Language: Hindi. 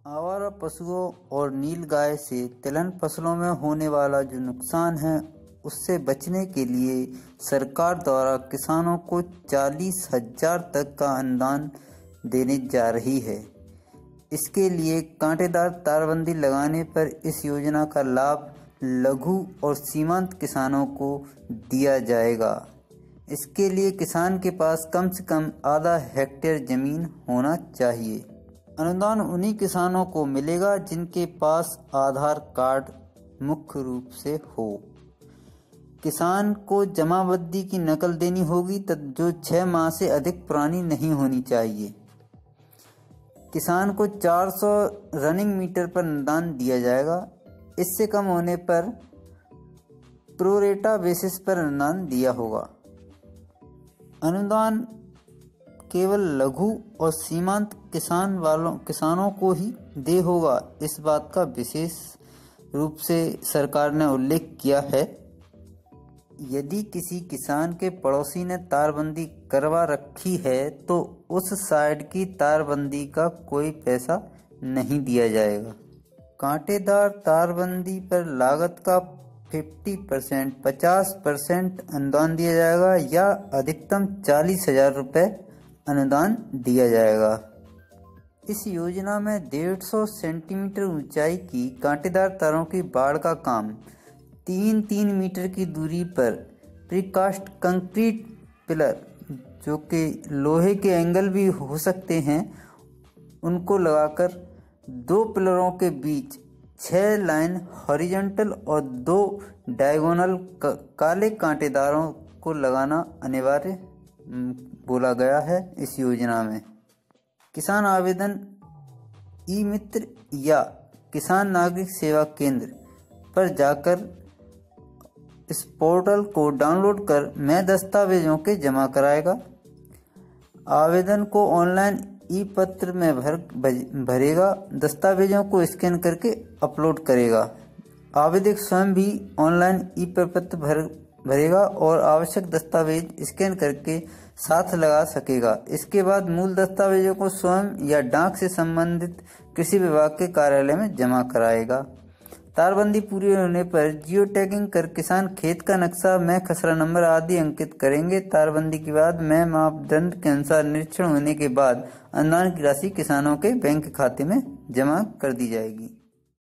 आवारा पशुओं और नीलगाय से तिलहन फसलों में होने वाला जो नुकसान है उससे बचने के लिए सरकार द्वारा किसानों को 40,000 तक का अनुदान देने जा रही है। इसके लिए कांटेदार तारबंदी लगाने पर इस योजना का लाभ लघु और सीमांत किसानों को दिया जाएगा। इसके लिए किसान के पास कम से कम आधा हेक्टेयर जमीन होना चाहिए। अनुदान उन्हीं किसानों को मिलेगा जिनके पास आधार कार्ड मुख्य रूप से हो। किसान को जमाबंदी की नकल देनी होगी जो 6 माह से अधिक पुरानी नहीं होनी चाहिए। किसान को 400 रनिंग मीटर पर अनुदान दिया जाएगा। इससे कम होने पर प्रोरेटा बेसिस पर अनुदान दिया होगा। अनुदान केवल लघु और सीमांत किसानों को ही दे होगा, इस बात का विशेष रूप से सरकार ने उल्लेख किया है। यदि किसी किसान के पड़ोसी ने तारबंदी करवा रखी है तो उस साइड की तारबंदी का कोई पैसा नहीं दिया जाएगा। कांटेदार तारबंदी पर लागत का 50% अनुदान दिया जाएगा या अधिकतम 40,000 रुपये अनुदान दिया जाएगा। इस योजना में 150 सेंटीमीटर ऊंचाई की कांटेदार तारों की बाड़ का काम 3-3 मीटर की दूरी पर प्रीकास्ट कंक्रीट पिलर, जो कि लोहे के एंगल भी हो सकते हैं, उनको लगाकर 2 पिलरों के बीच 6 लाइन हॉरिजॉन्टल और 2 डायगोनल काले कांटेदारों को लगाना अनिवार्य बोला गया है। इस योजना में किसान आवेदन ई मित्र या किसान नागरिक सेवा केंद्र पर जाकर इस पोर्टल को डाउनलोड कर मैं दस्तावेजों के जमा कराएगा। आवेदन को ऑनलाइन ई पत्र में भरेगा। दस्तावेजों को स्कैन करके अपलोड करेगा। आवेदक स्वयं भी ऑनलाइन ई प्रपत्र भरेगा और आवश्यक दस्तावेज स्कैन करके साथ लगा सकेगा। इसके बाद मूल दस्तावेजों को स्वयं या डाक से संबंधित कृषि विभाग के कार्यालय में जमा कराएगा। तारबंदी पूरी होने पर जियो टैगिंग कर किसान खेत का नक्शा, मैं खसरा नंबर आदि अंकित करेंगे। तारबंदी के बाद मैं मापदंड के अनुसार निरीक्षण होने के बाद अनुदान की राशि किसानों के बैंक खाते में जमा कर दी जाएगी।